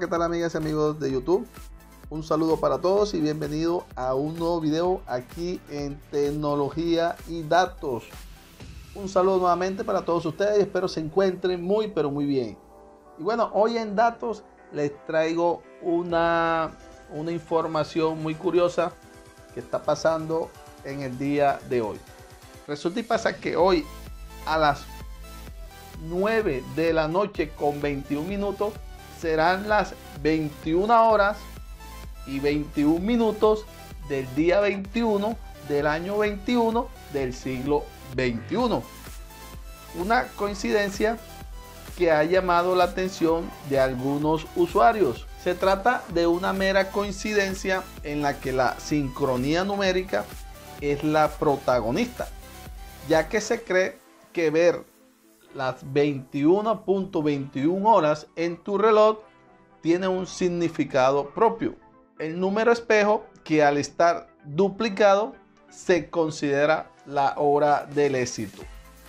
tal amigas y amigos de YouTube? Un saludo para todos y bienvenido a un nuevo video aquí en Tecnología y Datos. Un saludo nuevamente para todos ustedes, espero se encuentren muy pero muy bien. Y bueno, hoy en Datos les traigo una información muy curiosa que está pasando en el día de hoy. Resulta y pasa que hoy a las 9 de la noche con 21 minutos serán las 21 horas y 21 minutos del día 21 del año 21 del siglo 21. Una coincidencia que ha llamado la atención de algunos usuarios. Se trata de una mera coincidencia en la que la sincronía numérica es la protagonista, ya que se cree que ver las 21.21 horas en tu reloj tiene un significado propio. El número espejo, que al estar duplicado se considera la hora del éxito.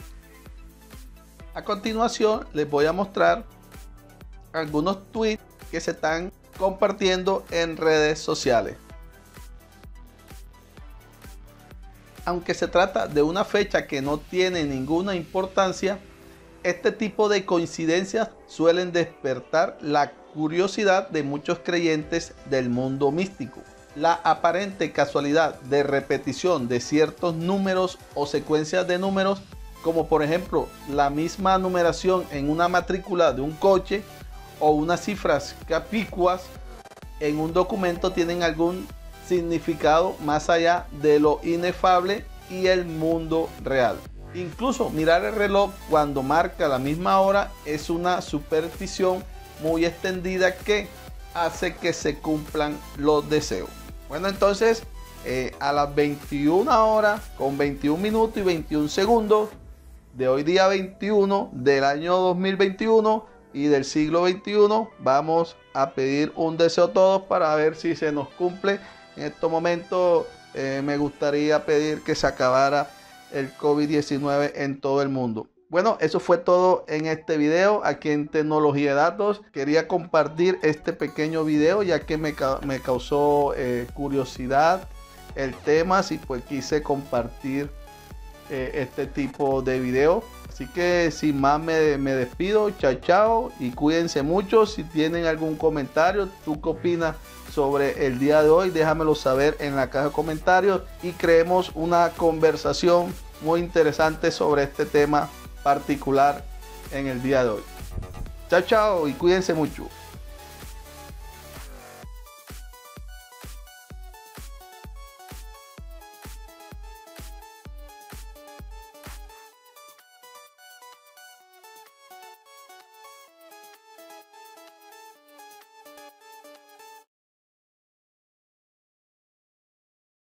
A continuación les voy a mostrar algunos tweets que se están compartiendo en redes sociales. Aunque se trata de una fecha que no tiene ninguna importancia, este tipo de coincidencias suelen despertar la curiosidad de muchos creyentes del mundo místico. La aparente casualidad de repetición de ciertos números o secuencias de números, como por ejemplo la misma numeración en una matrícula de un coche o unas cifras capicuas en un documento, tienen algún significado más allá de lo inefable y el mundo real. Incluso mirar el reloj cuando marca la misma hora es una superstición muy extendida que hace que se cumplan los deseos. Bueno, entonces a las 21 horas con 21 minutos y 21 segundos de hoy día 21 del año 2021 y del siglo 21 vamos a pedir un deseo todos para ver si se nos cumple. En estos momentos me gustaría pedir que se acabara el COVID-19 en todo el mundo. Bueno, eso fue todo en este video aquí en Tecnología de Datos. Quería compartir este pequeño video ya que me causó curiosidad el tema, así pues quise compartir este tipo de video. Así que sin más me despido, chao chao y cuídense mucho. Si tienen algún comentario, ¿tú qué opinas sobre el día de hoy? Déjamelo saber en la caja de comentarios y creemos una conversación muy interesante sobre este tema particular en el día de hoy. Chao chao y cuídense mucho.